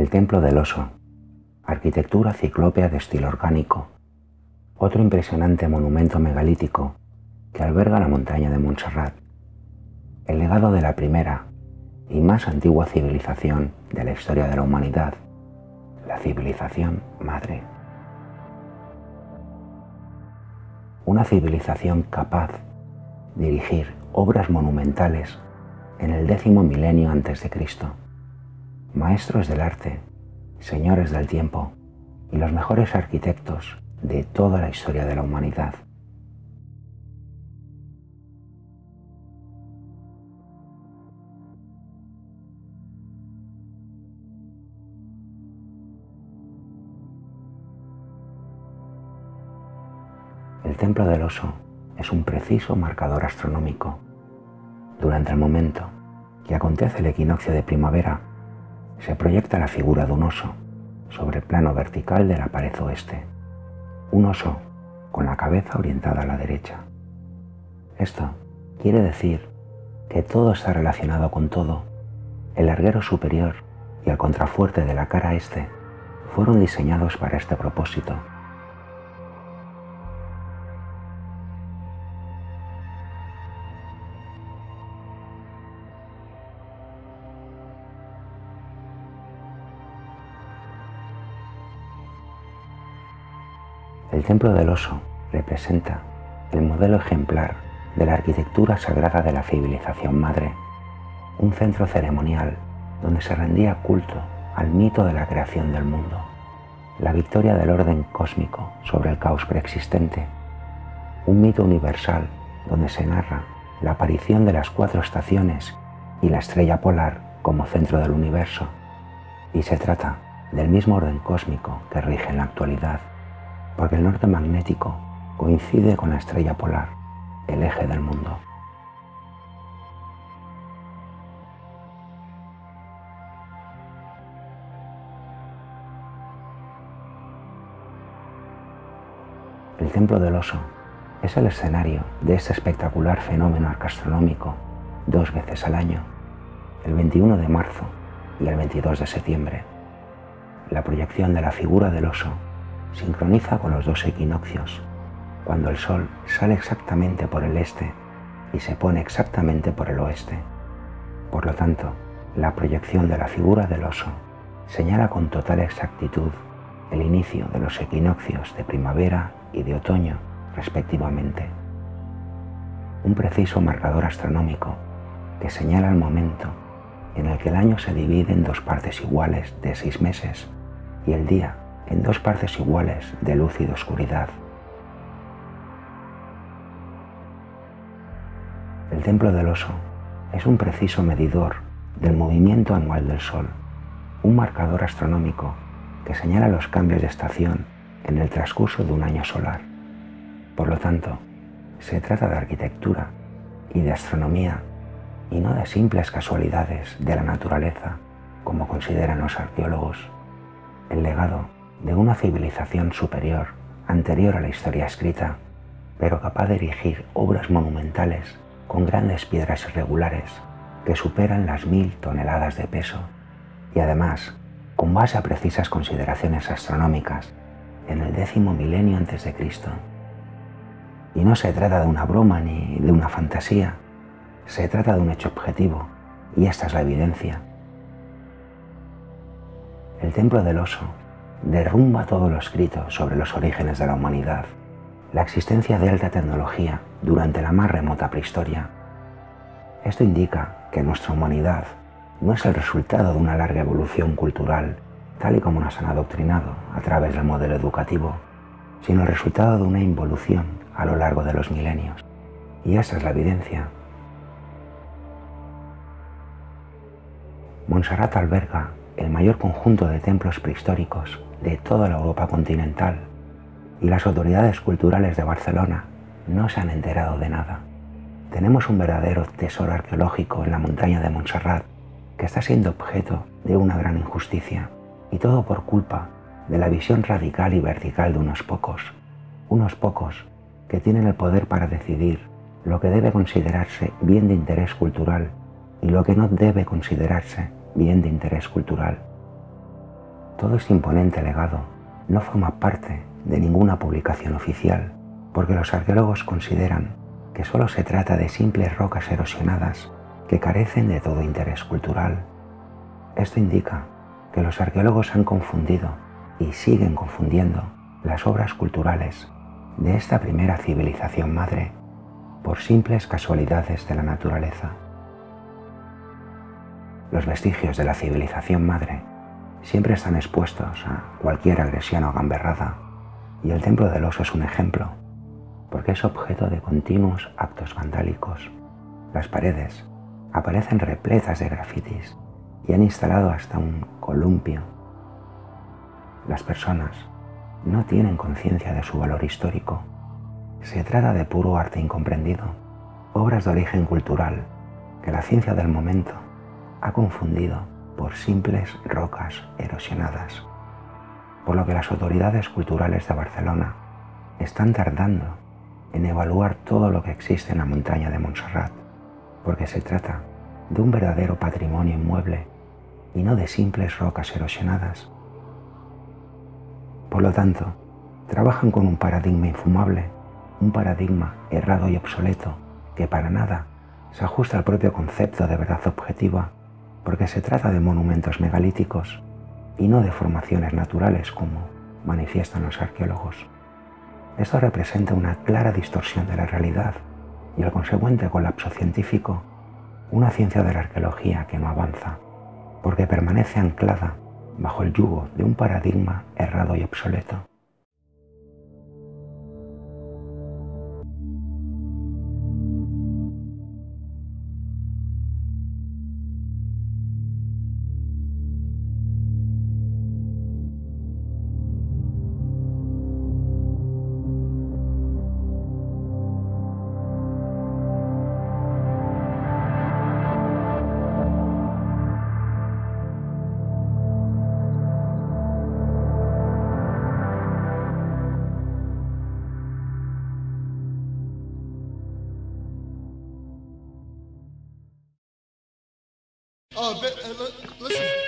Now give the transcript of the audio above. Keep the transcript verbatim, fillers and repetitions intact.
El Templo del Oso, arquitectura ciclópea de estilo orgánico, otro impresionante monumento megalítico que alberga la montaña de Montserrat, el legado de la primera y más antigua civilización de la historia de la humanidad, la civilización madre. Una civilización capaz de dirigir obras monumentales en el décimo milenio antes de Cristo, maestros del arte, señores del tiempo y los mejores arquitectos de toda la historia de la humanidad. El Templo del Oso es un preciso marcador astronómico. Durante el momento que acontece el equinoccio de primavera, se proyecta la figura de un oso sobre el plano vertical de la pared oeste. Un oso con la cabeza orientada a la derecha. Esto quiere decir que todo está relacionado con todo. El larguero superior y el contrafuerte de la cara este fueron diseñados para este propósito. El Templo del Oso representa el modelo ejemplar de la arquitectura sagrada de la civilización madre, un centro ceremonial donde se rendía culto al mito de la creación del mundo, la victoria del orden cósmico sobre el caos preexistente, un mito universal donde se narra la aparición de las cuatro estaciones y la estrella polar como centro del universo, y se trata del mismo orden cósmico que rige en la actualidad, porque el norte magnético coincide con la estrella polar, el eje del mundo. El Templo del Oso es el escenario de este espectacular fenómeno astronómico dos veces al año, el veintiuno de marzo y el veintidós de septiembre. La proyección de la figura del oso sincroniza con los dos equinoccios, cuando el Sol sale exactamente por el este y se pone exactamente por el oeste. Por lo tanto, la proyección de la figura del oso señala con total exactitud el inicio de los equinoccios de primavera y de otoño, respectivamente. Un preciso marcador astronómico que señala el momento en el que el año se divide en dos partes iguales de seis meses y el día en dos partes iguales de luz y de oscuridad. El Templo del Oso es un preciso medidor del movimiento anual del Sol, un marcador astronómico que señala los cambios de estación en el transcurso de un año solar. Por lo tanto, se trata de arquitectura y de astronomía y no de simples casualidades de la naturaleza, como consideran los arqueólogos. El legado de una civilización superior, anterior a la historia escrita, pero capaz de erigir obras monumentales con grandes piedras irregulares que superan las mil toneladas de peso y además, con base a precisas consideraciones astronómicas, en el décimo milenio antes de Cristo. Y no se trata de una broma ni de una fantasía, se trata de un hecho objetivo, y esta es la evidencia. El Templo del Oso derrumba todo lo escrito sobre los orígenes de la humanidad, la existencia de alta tecnología durante la más remota prehistoria. Esto indica que nuestra humanidad no es el resultado de una larga evolución cultural, tal y como nos han adoctrinado a través del modelo educativo, sino el resultado de una involución a lo largo de los milenios. Y esa es la evidencia. Montserrat alberga el mayor conjunto de templos prehistóricos de toda la Europa continental, y las autoridades culturales de Barcelona no se han enterado de nada. Tenemos un verdadero tesoro arqueológico en la montaña de Montserrat que está siendo objeto de una gran injusticia, y todo por culpa de la visión radical y vertical de unos pocos, unos pocos que tienen el poder para decidir lo que debe considerarse bien de interés cultural y lo que no debe considerarse bien de interés cultural. Todo este imponente legado no forma parte de ninguna publicación oficial, porque los arqueólogos consideran que solo se trata de simples rocas erosionadas que carecen de todo interés cultural. Esto indica que los arqueólogos han confundido y siguen confundiendo las obras culturales de esta primera civilización madre por simples casualidades de la naturaleza. Los vestigios de la civilización madre siempre están expuestos a cualquier agresión o gamberrada, y el Templo del Oso es un ejemplo, porque es objeto de continuos actos vandálicos. Las paredes aparecen repletas de grafitis y han instalado hasta un columpio. Las personas no tienen conciencia de su valor histórico. Se trata de puro arte incomprendido, obras de origen cultural que la ciencia del momento ha confundido por simples rocas erosionadas, por lo que las autoridades culturales de Barcelona están tardando en evaluar todo lo que existe en la montaña de Montserrat, porque se trata de un verdadero patrimonio inmueble y no de simples rocas erosionadas. Por lo tanto, trabajan con un paradigma infumable, un paradigma errado y obsoleto que para nada se ajusta al propio concepto de verdad objetiva, porque se trata de monumentos megalíticos y no de formaciones naturales como manifiestan los arqueólogos. Esto representa una clara distorsión de la realidad y el consecuente colapso científico, una ciencia de la arqueología que no avanza, porque permanece anclada bajo el yugo de un paradigma errado y obsoleto. Oh, uh, listen.